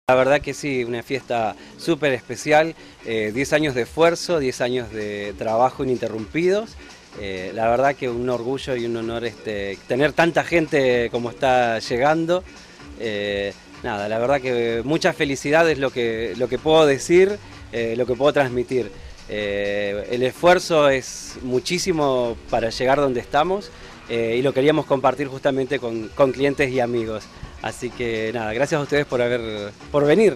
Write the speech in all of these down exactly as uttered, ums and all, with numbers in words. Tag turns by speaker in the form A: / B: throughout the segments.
A: La verdad que sí, una fiesta súper especial, eh, diez años de esfuerzo, diez años de trabajo ininterrumpidos. Eh, la verdad que un orgullo y un honor este, tener tanta gente como está llegando. Eh, nada, la verdad que mucha felicidad es lo que, lo que puedo decir, eh, lo que puedo transmitir. Eh, el esfuerzo es muchísimo para llegar donde estamos eh, y lo queríamos compartir justamente con, con clientes y amigos. Así que nada, gracias a ustedes por haber, por venir.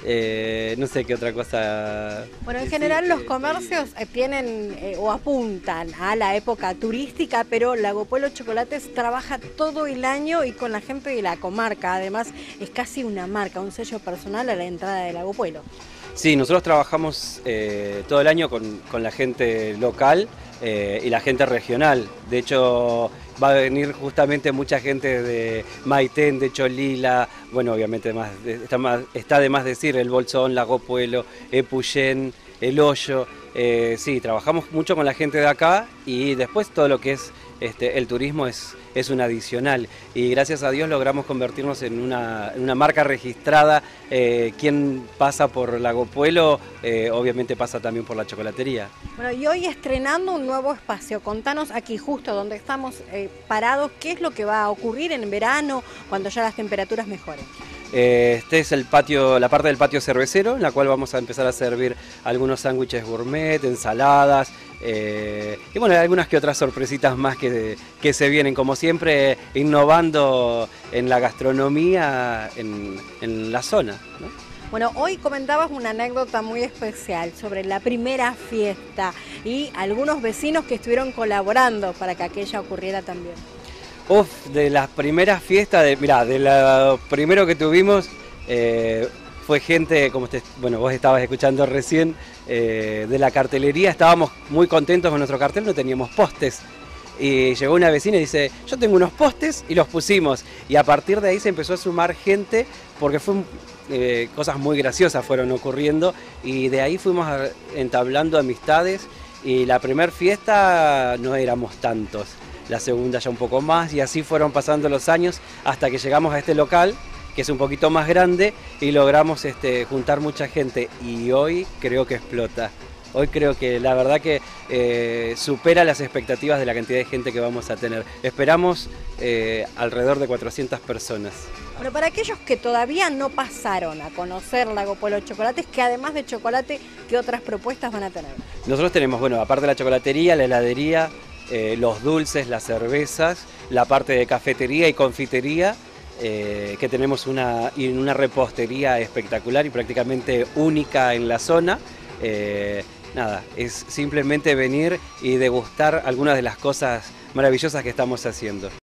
A: Eh, no sé qué otra cosa.
B: Bueno, en
A: decir,
B: general los
A: eh,
B: comercios eh, tienen eh, o apuntan a la época turística, pero Lago Puelo Chocolates trabaja todo el año y con la gente de la comarca. Además, es casi una marca, un sello personal a la entrada de Lago Puelo.
A: Sí, nosotros trabajamos eh, todo el año con, con la gente local eh, y la gente regional. De hecho, va a venir justamente mucha gente de Maitén, de Cholila, bueno, obviamente más, está, más, está de más decir el Bolsón, Lago Puelo, Epuyén, El Hoyo. Eh, sí, trabajamos mucho con la gente de acá y después todo lo que es este, el turismo es, es un adicional. Y gracias a Dios logramos convertirnos en una, en una marca registrada. Eh, quien pasa por Lago Puelo, eh, obviamente pasa también por la chocolatería.
B: Bueno, y hoy estrenando un nuevo espacio. Contanos aquí justo donde estamos eh, parados, ¿qué es lo que va a ocurrir en verano cuando ya las temperaturas mejoren?
A: Este es el patio, la parte del patio cervecero, en la cual vamos a empezar a servir algunos sándwiches gourmet, ensaladas, eh, y bueno, hay algunas que otras sorpresitas más que, que se vienen, como siempre, innovando en la gastronomía en, en la zona, ¿no?
B: Bueno, hoy comentabas una anécdota muy especial sobre la primera fiesta y algunos vecinos que estuvieron colaborando para que aquella ocurriera también.
A: Uf, de las primeras fiestas, de, mirá, de lo primero que tuvimos eh, fue gente, como te, bueno, vos estabas escuchando recién, eh, de la cartelería. Estábamos muy contentos con nuestro cartel, no teníamos postes. Y llegó una vecina y dice, yo tengo unos postes y los pusimos. Y a partir de ahí se empezó a sumar gente porque fue, eh, cosas muy graciosas fueron ocurriendo y de ahí fuimos a, entablando amistades y la primera fiesta no éramos tantos. La segunda ya un poco más y así fueron pasando los años hasta que llegamos a este local que es un poquito más grande y logramos este, juntar mucha gente y hoy creo que explota. Hoy creo que la verdad que eh, supera las expectativas de la cantidad de gente que vamos a tener. Esperamos eh, alrededor de cuatrocientas personas.
B: Bueno, para aquellos que todavía no pasaron a conocer Lago Puelo Chocolates, que además de chocolate, ¿qué otras propuestas van a tener?
A: Nosotros tenemos, bueno, aparte de la chocolatería, la heladería, Eh, los dulces, las cervezas, la parte de cafetería y confitería, eh, que tenemos una, una repostería espectacular y prácticamente única en la zona. Eh, nada, es simplemente venir y degustar algunas de las cosas maravillosas que estamos haciendo.